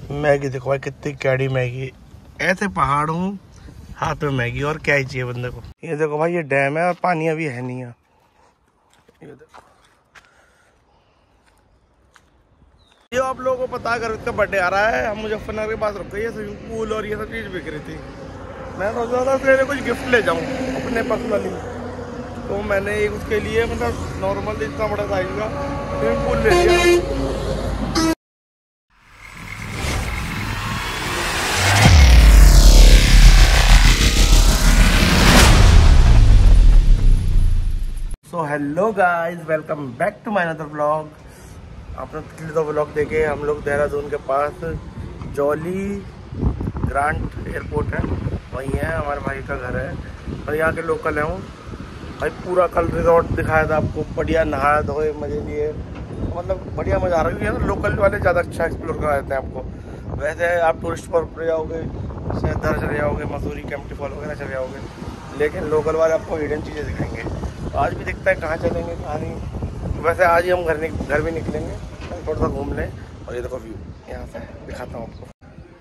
Maggi देखो भाई, कितनी कैडी मैगी। ऐसे पहाड़ हूँ, हाथ में मैगी, और क्या ही चाहिए बंदे को। ये देखो भाई, ये डैम है और पानी अभी है नहीं है। ये देखो, ये आप लोगों को पता, अगर इसका बर्थडे आ रहा है, हम मुजफ्फरनगर के पास रुक गए, ये स्विमिंग पूल और ये सब चीज़ बिक रही थी। मैं सोच रहा था उसके लिए कुछ गिफ्ट ले जाऊँ अपने पर्सनली, तो मैंने एक उसके लिए मतलब नॉर्मल इतना बड़ा साइज का स्विमिंग पूल ले लिया। So hello guys, welcome back to my another vlog. आपने पिछले दो व्लॉग देखे। हम लोग देहरादून के पास जॉली ग्रांट एयरपोर्ट है, वहीं है, हमारे भाई का घर है और यहाँ के लोकल हैं वो। भाई पूरा कल रिजॉर्ट दिखाया था आपको, बढ़िया नहाए धोए मजे लिए, मतलब बढ़िया मजा आ रहा है। क्योंकि लोकल वाले ज़्यादा अच्छा एक्सप्लोर करा देते हैं आपको। वैसे आप टूरिस्ट पर जाओगे, शहर चले जाओगे, मसूरी कैंपटी फॉल वगैरह चले जाओगे, लेकिन लोकल वाले आपको हिडन चीज़ें दिखाएंगे। आज भी दिखता है कहाँ चलेंगे कहाँ नहीं। वैसे आज ही हम घर भी निकलेंगे, थोड़ा सा घूम लें। और ये देखो व्यू यहाँ से दिखाता हूँ आपको।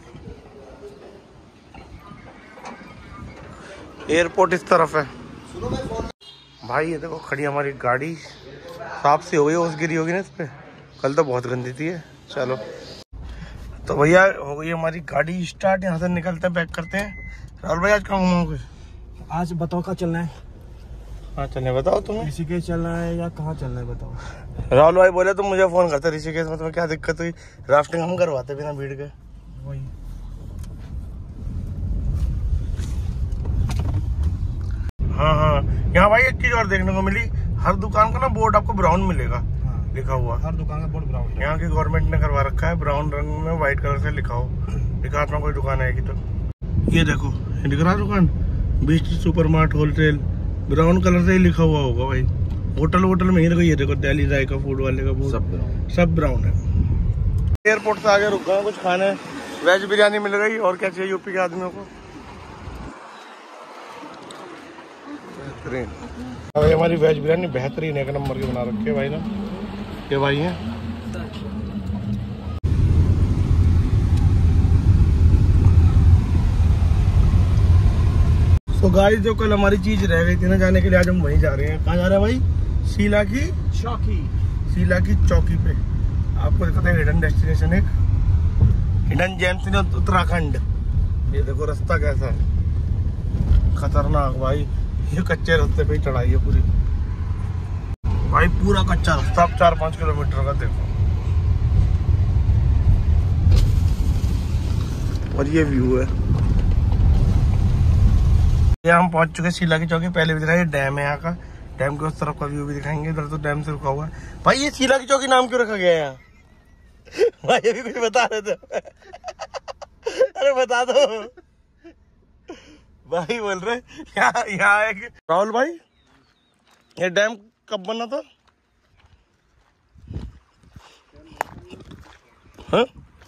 एयरपोर्ट इस तरफ है भाई। ये देखो खड़ी हमारी गाड़ी, साफ सी हो गई, ओस गिरी होगी ना इस पे, कल तो बहुत गंदी थी। चलो तो भैया हो गई हमारी गाड़ी स्टार्ट, यहाँ से निकलते हैं, पैक करते हैं। राहुल भाई आज कहाँ घूमोगे? आज बताओ कहाँ चलना है? हाँ चलने बताओ तुम्हें। ऋषिकेश चलना है या कहाँ चलना है बताओ। राहुल भाई बोले तुम मुझे फोन करते ऋषिकेश में, तुम्हें क्या दिक्कत हुई? राफ्टिंग हम करवाते बिना भीड़ के। वही हाँ, यहाँ भाई एक चीज और देखने को मिली, हर दुकान का ना बोर्ड आपको ब्राउन मिलेगा। हाँ। लिखा हुआ हर दुकान का बोर्ड ब्राउन है। यहाँ की गवर्नमेंट ने करवा रखा है, ब्राउन रंग में व्हाइट कलर से लिखा हो। लिखा अपना कोई दुकान आएगी तो ये देखो, दिख रहा दुकान, बीच super mart wholesale, brown colour से ही लिखा हुआ होगा भाई। होटल में ही देखो, ये देखो दिल्ली जायका फूड वाले का बोर्ड, सब ब्राउन है। एयरपोर्ट से आगे रुक गए कुछ खाने, वेज बिरयानी मिल गई। और क्या चाहिए यूपी के आदमियों को? बेहतरीन भाई, हमारी वेज बिरयानी बेहतरीन, एक नंबर की बना रखी है भाई ना, ये भाई है। तो गाइस जो कल हमारी चीज रह गई थी ना जाने के लिए, आज हम वहीं जा रहे हैं। कहाँ जा रहे हैं भाई? शीला की चौकी पे आपको दिखाते हैं हिडन डेस्टिनेशन, एक हिडन जेम्स इन उत्तराखंड। ये देखो रास्ता कैसा है, खतरनाक भाई। ये कच्चे रास्ते पे ही चढ़ाई है पूरी भाई, पूरा कच्चा रास्ता, 4-5 किलोमीटर का देखो। और ये व्यू है, ये हम पहुंच चुके शीला की चौकी। पहले भी दिखाया, डैम है यहाँ का, डैम के उस तरफ का व्यू भी दिखाएंगे। इधर तो डैम से रुका हुआ है भाई। ये शीला की चौकी नाम क्यों रखा गया है यहाँ? भाई अभी कुछ बता रहे थे। अरे बता दो भाई, बोल रहे यहाँ एक। राहुल भाई ये डैम कब बना था? हाँ?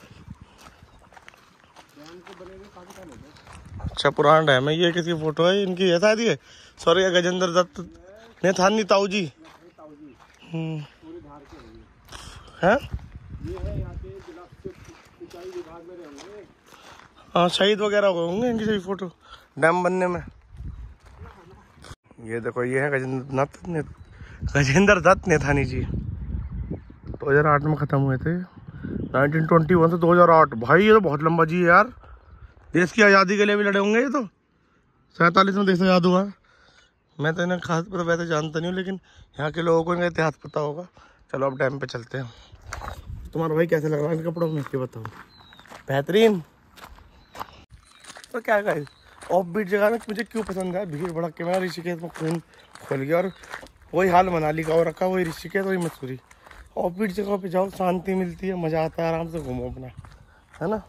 अच्छा पुराना डैम है। ये किसी फोटो है इनकी है शायद, ये सॉरी गजेंद्र दत्त नेथानी ताऊ जी है। हाँ शहीद वगैरह होंगे इनकी सही फोटो डैम बनने में। ये देखो, ये है गजेंद्र दत्त नेथानी जी, 2008 में खत्म हुए थे। 1921 से 2008 भाई, ये तो बहुत लंबा जी है यार। देश की आज़ादी के लिए भी लड़े होंगे ये तो। 47 में देश आज़ाद हुआ। मैं तो इन्हें खास पर वैसे जानता नहीं हूँ, लेकिन यहाँ के लोगों को इनका इतिहास पता होगा। चलो अब डैम पे चलते हैं। तुम्हारा भाई कैसे लग रहा है इन कपड़ों में, बताओ? बेहतरीन। तो क्या गाइस, ऑफ बीट जगह में मुझे क्यों पसंद है? भीड़ भड़क के मेरा ऋषिकेश में खून खोल गया, और वही हाल मनाली का हो रखा, वही ऋषिकेश वही मसूरी। ऑफ बीट जगह पे जाओ, शांति मिलती है, मज़ा आता है, आराम से घूमो अपना, है ना।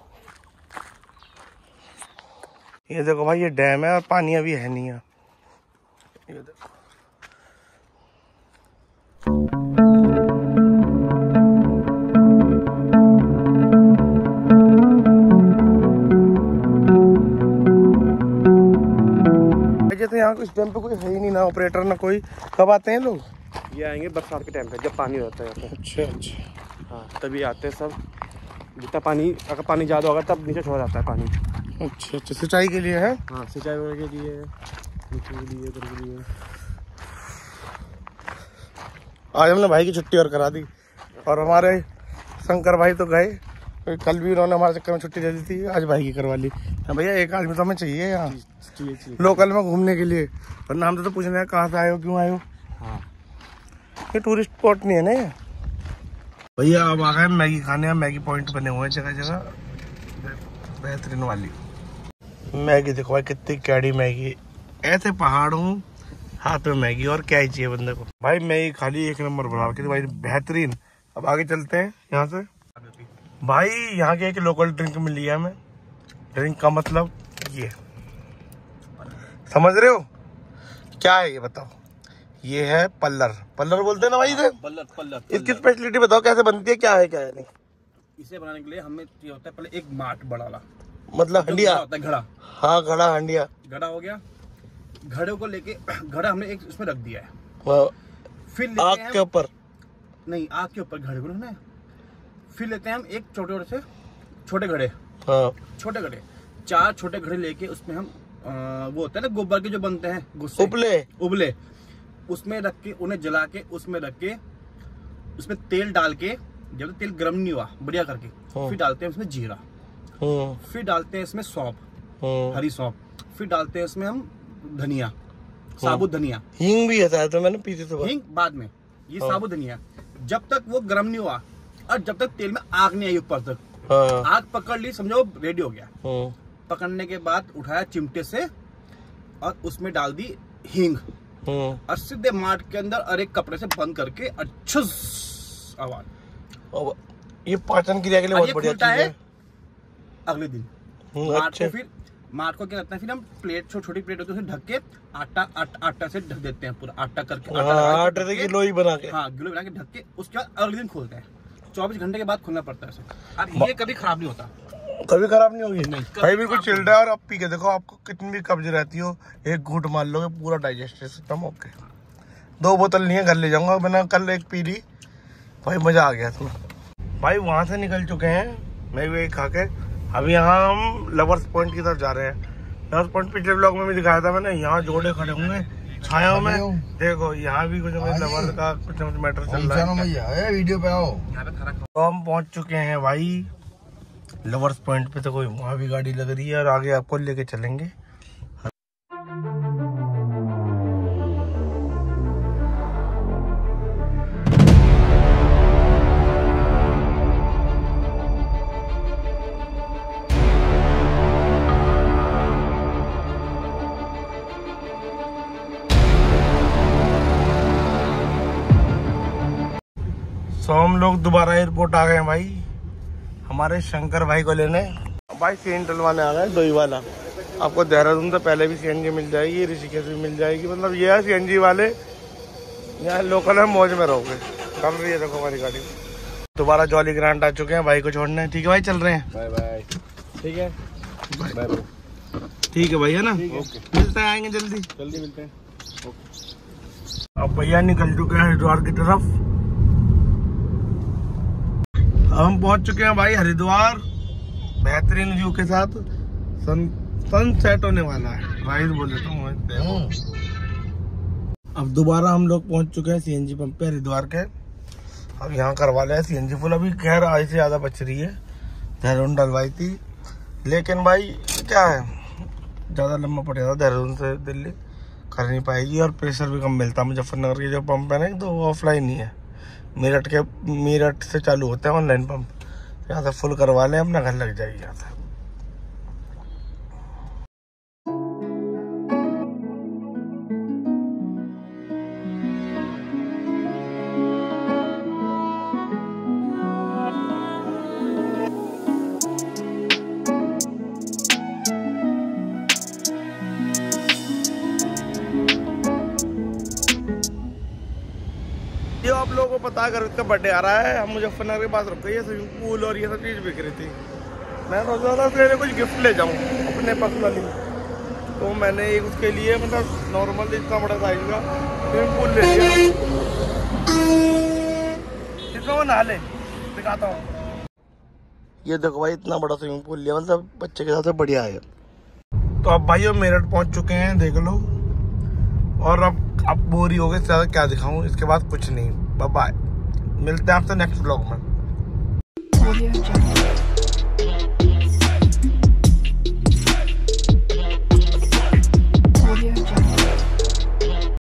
ये देखो भाई, ये डैम है और पानी अभी है नहीं है। ये देखो तो यहाँ इस टाइम पे कोई है ही नहीं, ना ऑपरेटर ना कोई। कब आते हैं लोग? ये आएंगे बरसात के टाइम पे, जब पानी रहता है यहाँ पे। अच्छा। हाँ तभी आते हैं सब। जितना पानी, अगर पानी ज़्यादा होगा तब नीचे छोड़ा जाता है पानी। अच्छा अच्छा, सिंचाई के लिए है? हाँ, सिंचाई वगैरह के लिए, नीचे के लिए, उधर के लिए। आज हमने भाई की छुट्टी और करा दी, और हमारे शंकर भाई तो गए, कल भी उन्होंने हमारे चक्कर में छुट्टी दे दी थी, आज भाई की करवा ली। भैया एक आदमी तो हमें चाहिए यहाँ लोकल में घूमने के लिए, वरना हम तो पूछने हैं कहाँ से आए हो, क्यों आए हो। हाँ, ये टूरिस्ट स्पॉट नहीं है ना। भैया अब आ गए मैगी खाने, मैगी पॉइंट बने हुए हैं जगह जगह, बेहतरीन वाली मैगी। देखो भाई कितनी कैडी मैगी, ऐसे पहाड़ों हाथ में मैगी, और क्या ही चाहिए बंदे को। भाई मैगी खाली एक नंबर बना के भाई, बेहतरीन। अब आगे चलते हैं यहाँ से। भाई यहाँ की एक लोकल ड्रिंक मिली है हमें, ड्रिंक का मतलब ये समझ रहे हो क्या है, ये बताओ। ये है पल्लर, पल्लर बोलते हैं ना भाई इसे। पल्लर। इसकी स्पेशलिटी बताओ, कैसे बनती है, क्या है क्या है नहीं। इसे बनाने के लिए हमें ये होता है, पहले एक माट बड़ा वाला, मतलब हंडिया होता है, घड़ा। हाँ घड़ा, हंडिया। घड़ा हो गया, घड़े को लेके घड़ा हमने एक उसमें रख दिया है, फिर आग के ऊपर नहीं, आग के ऊपर घड़े को रखना है। फिर लेते हैं हम एक छोटे घड़े, हाँ छोटे घड़े, 4 छोटे घड़े लेके उसमें हम वो होता है ना गोबर के जो बनते हैं, गुस्से उबले, उसमें रख के उन्हें जला के उसमें रख के उसमें तेल डाल के, जब तक तेल गर्म नहीं हुआ बढ़िया करके, फिर डालते हैं उसमें जीरा, फिर डालते हैं इसमें सौंफ, हरी सौंफ, फिर डालते हैं इसमें हम धनिया, साबुत धनिया। हींग भी है तो मैंने पीछे से हींग बाद में, ये साबुत धनिया। जब तक वो गर्म नहीं हुआ और जब तक तेल में आग नहीं आई ऊपर तक, आग पकड़ ली समझो रेडी हो गया। पकड़ने के बाद उठाया चिमटे से और उसमें डाल दी हींग, और सीधे माट के अंदर और एक कपड़े से बंद करके अच्छा आवाज। ये पाचन क्रिया के लिए बहुत बढ़िया चीज है। अगले दिन माट को, फिर माट को क्या करते हैं, फिर हम प्लेट, छोटी प्लेट होती है उसे ढक के आटा से ढक देते हैं, पूरा आटा करके, आटे से गिलोई बना के, हाँ गिलोई बना के ढक के, उसके बाद अगले दिन खोलते हैं। 24 घंटे के बाद खोलना पड़ता है। अब ये कभी खराब नहीं होता, कभी खराब नहीं होगी। नहीं भाई बिल्कुल चिल्ड है, और अब पी के देखो, आपको कितनी भी कब्ज रहती हो, एक घूंट मार लोगे पूरा डाइजेस्टिव सिस्टम ओके। 2 बोतल नहीं है, घर ले जाऊंगा, मैंने कल एक पी ली भाई, मजा आ गया तुम्हें। भाई वहां से निकल चुके हैं मैं भी खा के, अभी यहाँ हम लवर्स पॉइंट की तरफ जा रहे हैं। लवर्स पॉइंट पिछले ब्लॉग में भी दिखाया था मैंने, यहाँ जोड़े खड़े होंगे छाया में, देखो यहाँ भी कुछ लवर का कुछ मैटर चल रहा है। वीडियो पे आओ। तो हम पहुंच चुके हैं भाई लवर्स पॉइंट पे, तो कोई वहाँ भी गाड़ी लग रही है, और आगे आपको लेके चलेंगे। तो हम लोग दोबारा एयरपोर्ट आ गए हैं भाई, हमारे शंकर भाई को लेने। भाई सीएनजी डलवाने आ गए, डोई वाला। आपको देहरादून से पहले भी सीएनजी मिल जाएगी, ऋषिकेश भी मिल जाएगी, मतलब ये है सीएनजी वाले यहाँ लोकल है, मौज में रहोगे। चल रही है देखो हमारी गाड़ी, दोबारा जॉली ग्रांट आ चुके हैं भाई को छोड़ने। ठीक है भाई, चल रहे हैं, बाय बाय। ठीक है, बाय बाय। ठीक है भैया ना, मिलते हैं, आएंगे जल्दी मिलते हैं। अब भैया निकल चुके हैं हरिद्वार की तरफ। हम पहुंच चुके हैं भाई हरिद्वार, बेहतरीन व्यू के साथ। सनसेट होने वाला है भाई, बोले तो। अब दोबारा हम लोग पहुंच चुके हैं सीएनजी पंप पे हरिद्वार के। अब यहाँ करवा लिया सीएनजी फुल। अभी खैर आज से ज्यादा बच रही है, देहरादून डलवाई थी, लेकिन भाई क्या है, ज्यादा लंबा पड़ जाता देहरादून से दिल्ली, कर नहीं पाएगी, और प्रेशर भी कम मिलता। मुजफ्फरनगर के जो पंप है ना, तो वो ऑफलाइन ही है, मेरठ से चालू होते हैं ऑनलाइन पंप। यहाँ से फुल करवा लें, अपना घर लग जाएगी यहाँ से। आप लोगों को पता है अगर इसका बर्थडे आ रहा है, हम मुजफ्फरनगर के पास रुके, ये स्विमिंग पूल और ये सब चीज़ बिक रही थी। मैं सोच रहा था उसके लिए कुछ गिफ्ट ले जाऊं अपने पर्सनली, तो मैंने एक उसके लिए मतलब नॉर्मल इतना बड़ा साइज का स्विमिंग पूल ले लिया, इसमें वो नहा ले, दिखाता हूँ। ये देखो भाई इतना बड़ा स्विमिंग पूल लिया, मतलब बच्चे के साथ बढ़िया है। तो अब भाई हम मेरठ पहुंच चुके हैं, देख लो। और अब बोर ही हो गए, ज़्यादा क्या दिखाऊं, इसके बाद कुछ नहीं। बाय बाय, मिलते हैं आपसे नेक्स्ट ब्लॉग में।